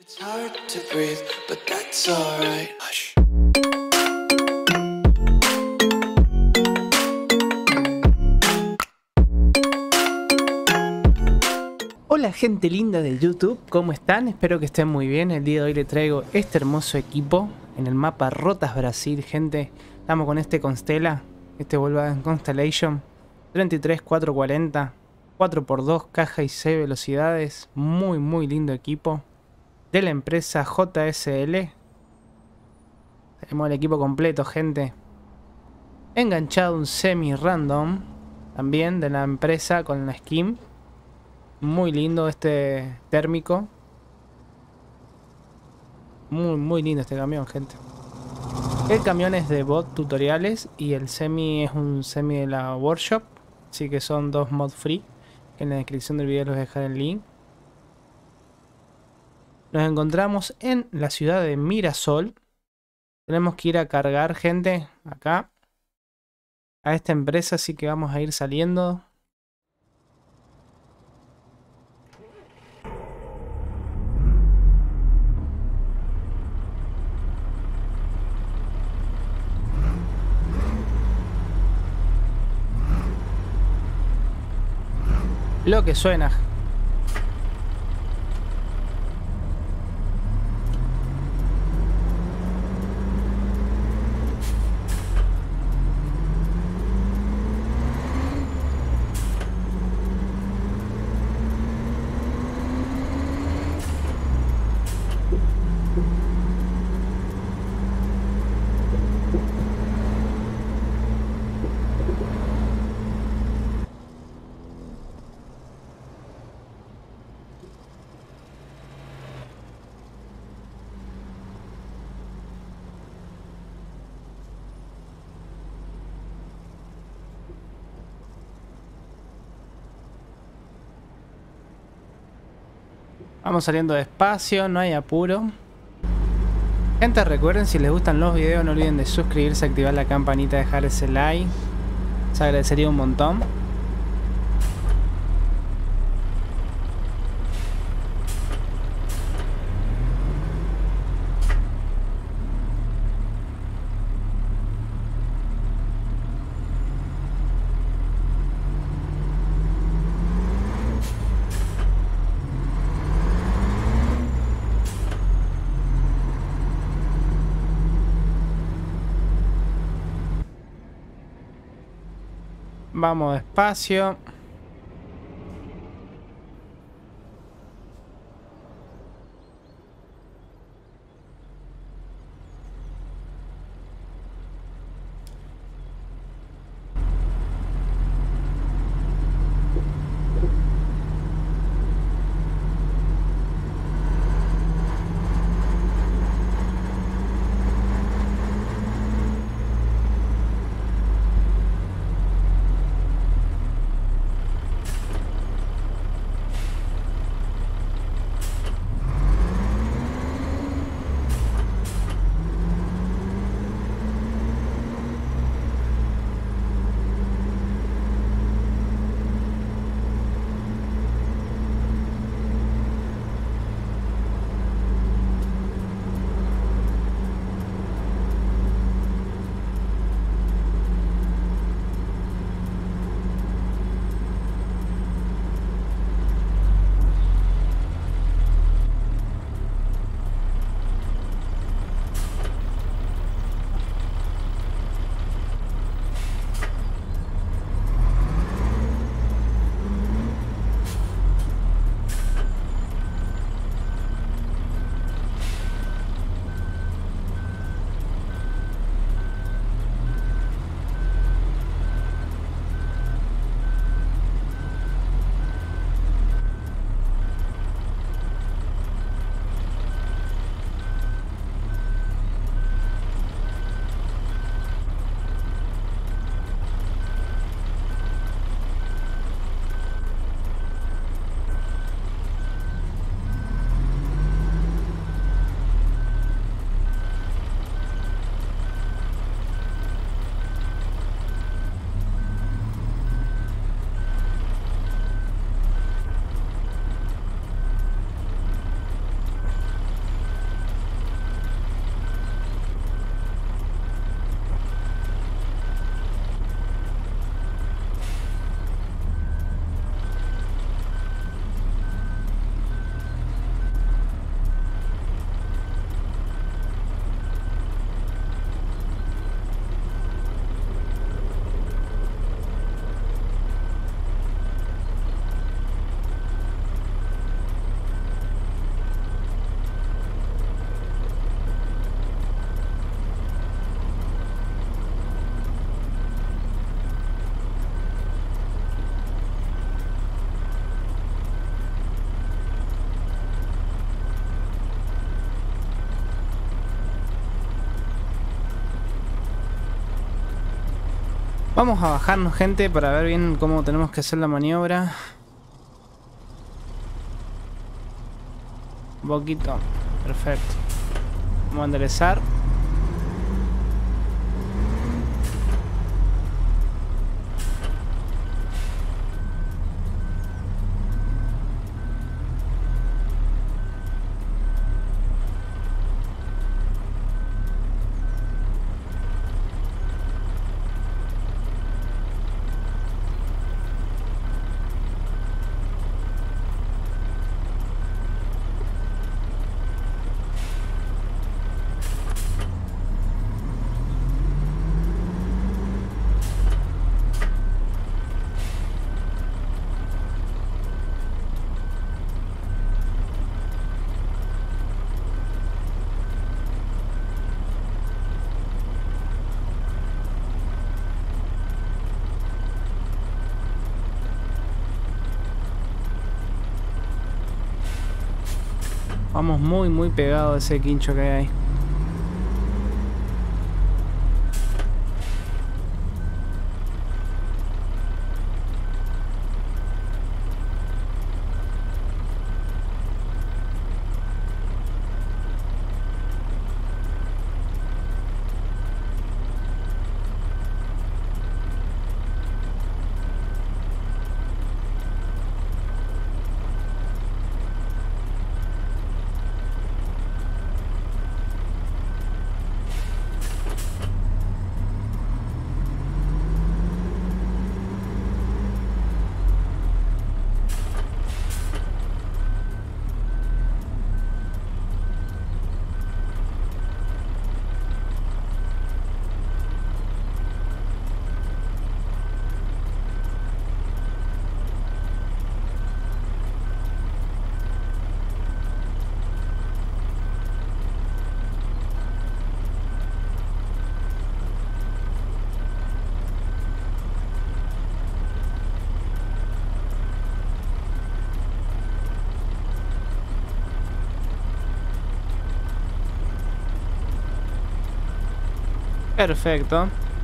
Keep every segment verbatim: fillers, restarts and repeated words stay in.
It's hard to breathe, but that's alright. Hush. Hola gente linda de YouTube, ¿cómo están? Espero que estén muy bien. El día de hoy les traigo este hermoso equipo en el mapa Rotas Brasil, gente. Estamos con este Constella, este Volkswagen Constellation treinta y tres cuatrocientos cuarenta, cuatro por dos, caja y seis velocidades. Muy muy lindo equipo de la empresa J S L. Tenemos el equipo completo, gente. Enganchado un semi random también de la empresa con la skin. Muy lindo este térmico. Muy, muy lindo este camión, gente. El camión es de bot tutoriales y el semi es un semi de la workshop. Así que son dos mod free. En la descripción del video les voy a dejar el link. Nos encontramos en la ciudad de Mirasol. Tenemos que ir a cargar, gente, acá a esta empresa, así que vamos a ir saliendo. Lo que suena. Vamos saliendo despacio, no hay apuro. Gente, recuerden, si les gustan los videos, no olviden de suscribirse, activar la campanita, dejar ese like. Se agradecería un montón. Vamos despacio. Vamos a bajarnos, gente, para ver bien cómo tenemos que hacer la maniobra. Un poquito. Perfecto. Vamos a enderezar. Vamos muy muy pegados a ese quincho que hay ahí. Perfecto.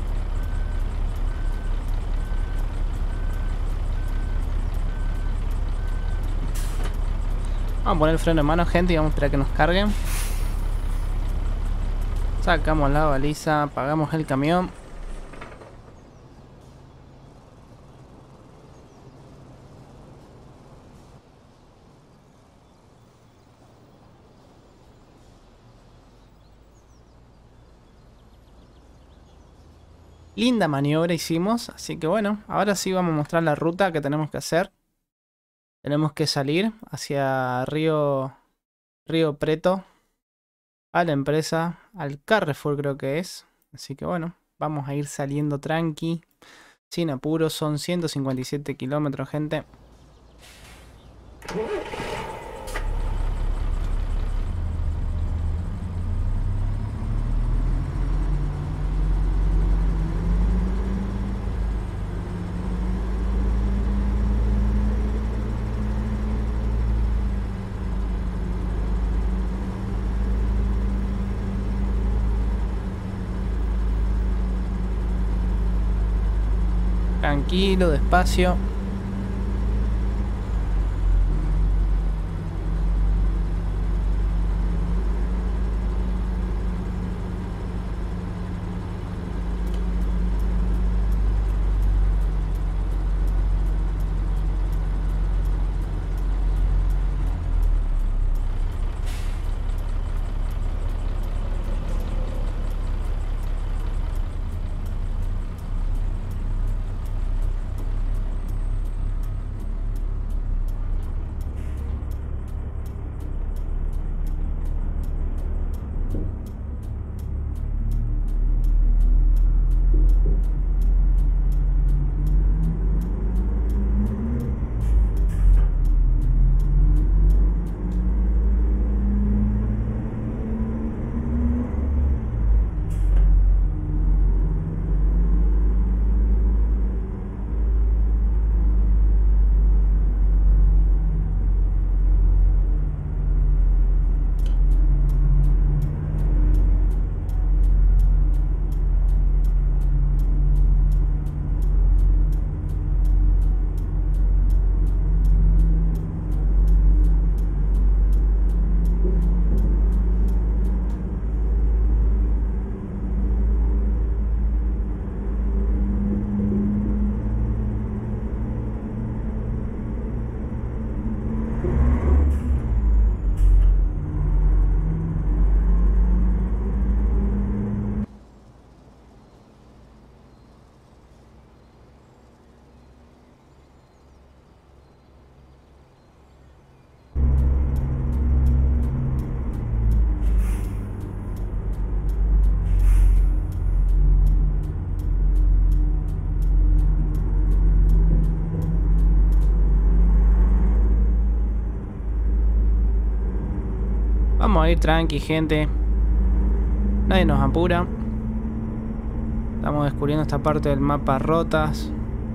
Vamos a poner el freno de mano, gente, y vamos a esperar que nos carguen. Sacamos la baliza, apagamos el camión. Linda maniobra hicimos, así que bueno, ahora sí vamos a mostrar la ruta que tenemos que hacer. Tenemos que salir hacia Río, Río Preto, a la empresa, al Carrefour creo que es. Así que bueno, vamos a ir saliendo tranqui, sin apuro. Son ciento cincuenta y siete kilómetros, gente. Tranquilo, despacio. Vamos a ir tranqui, gente. Nadie nos apura. Estamos descubriendo esta parte del mapa rotas.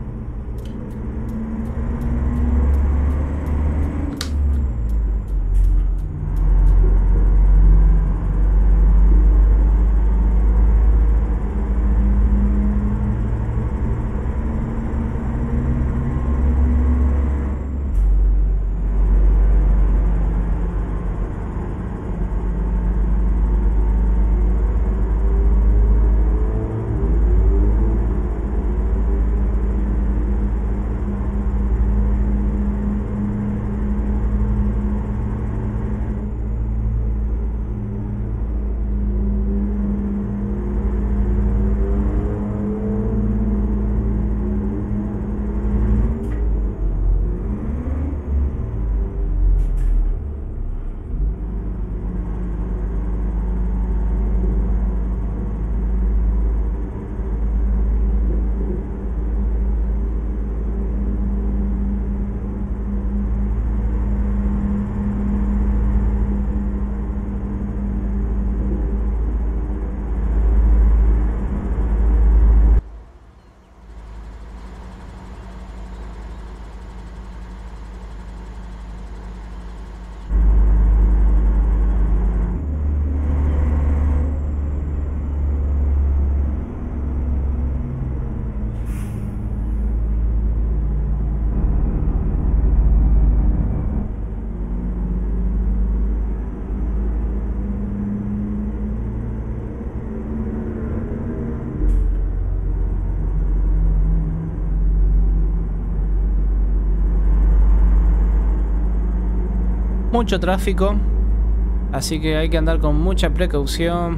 Mucho tráfico, así que hay que andar con mucha precaución.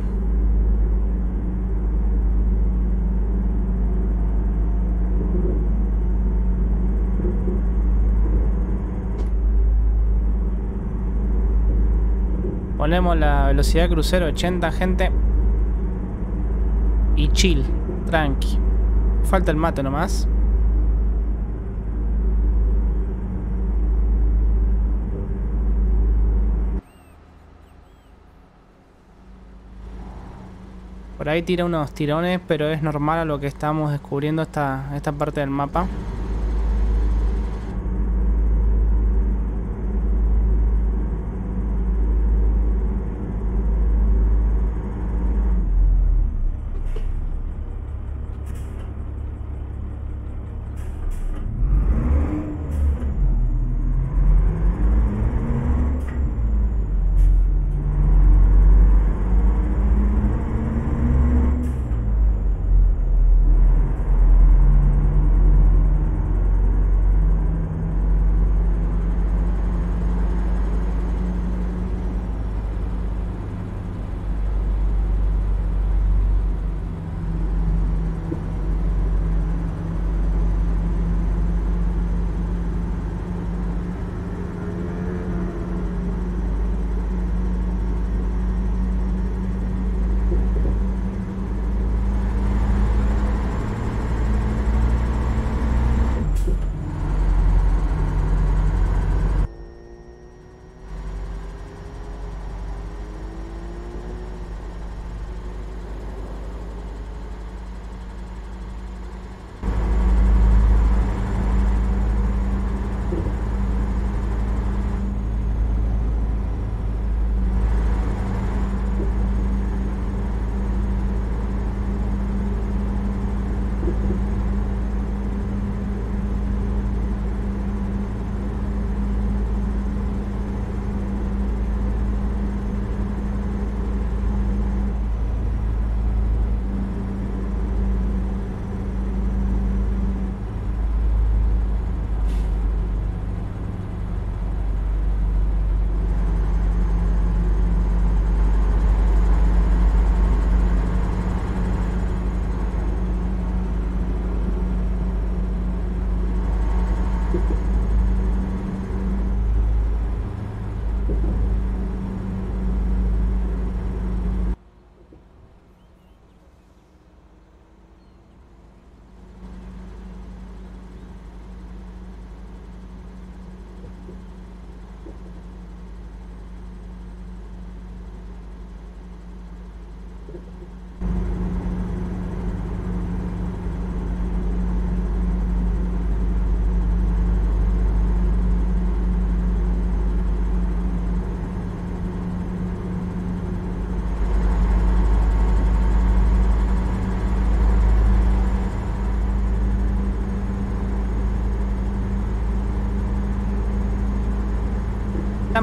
Ponemos la velocidad crucero ochenta, gente. Y chill, tranqui. Falta el mate nomás. Por ahí tira unos tirones, pero es normal a lo que estamos descubriendo esta, esta parte del mapa.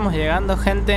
estamos llegando, gente.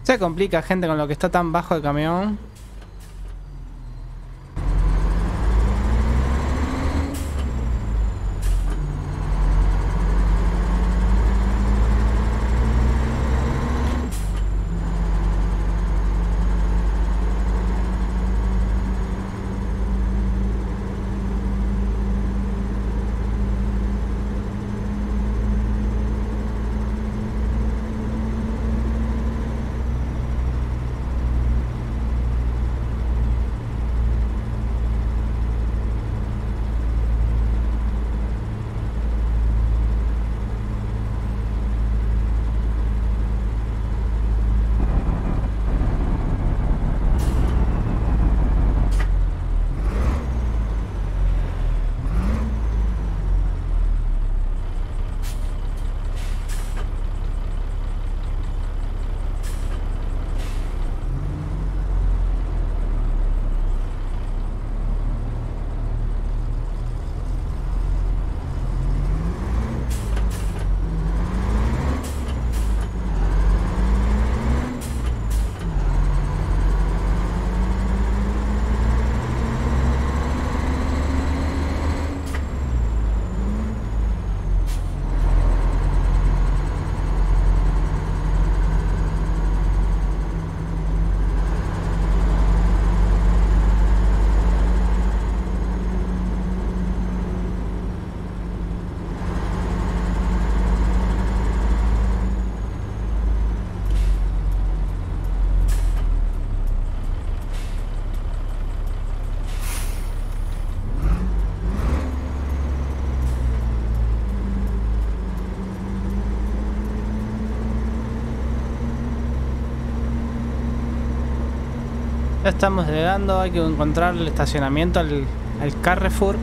Se complica, gente, con lo que está tan bajo el camión. Ya estamos llegando, hay que encontrar el estacionamiento al, al Carrefour.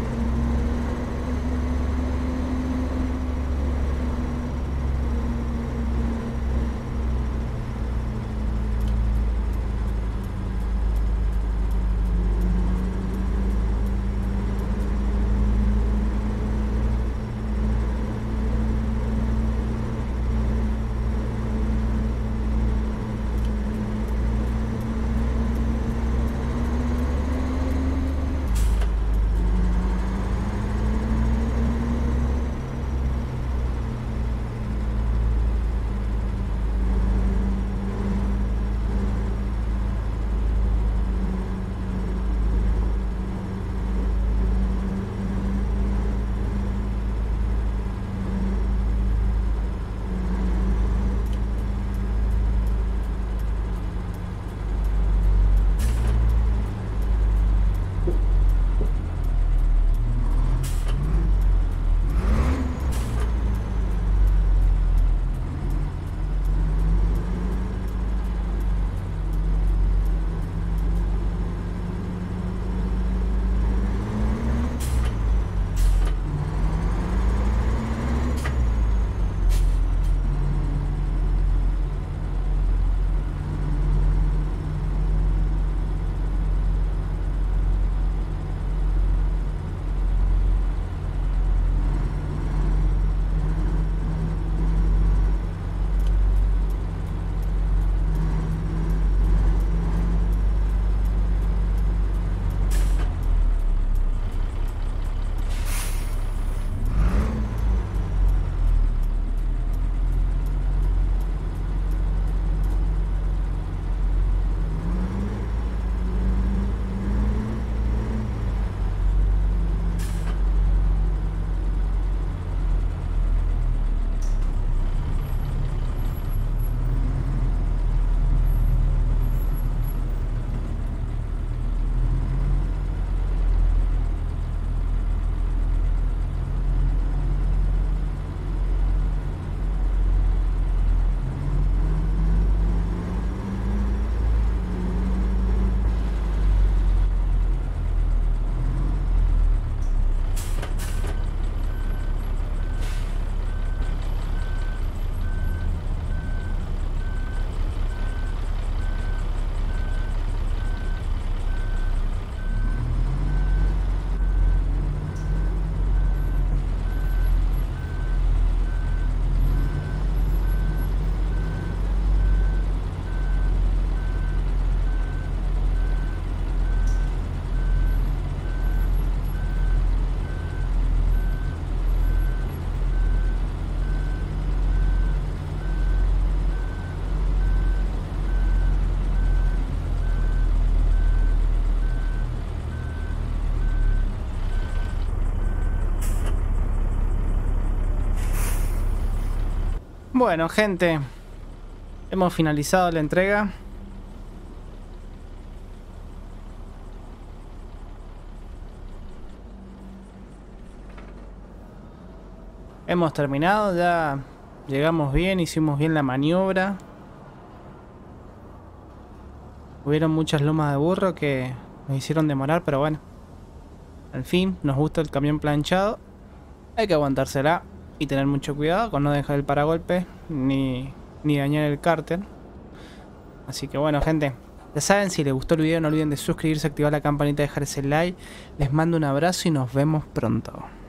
Bueno, gente, hemos finalizado la entrega. Hemos terminado, ya llegamos bien, hicimos bien la maniobra. Hubieron muchas lomas de burro que nos hicieron demorar, pero bueno. Al fin, nos gusta el camión planchado. Hay que aguantársela y tener mucho cuidado con no dejar el paragolpe ni, ni dañar el cárter. Así que bueno, gente, ya saben, si les gustó el video no olviden de suscribirse, activar la campanita, dejar ese like. Les mando un abrazo y nos vemos pronto.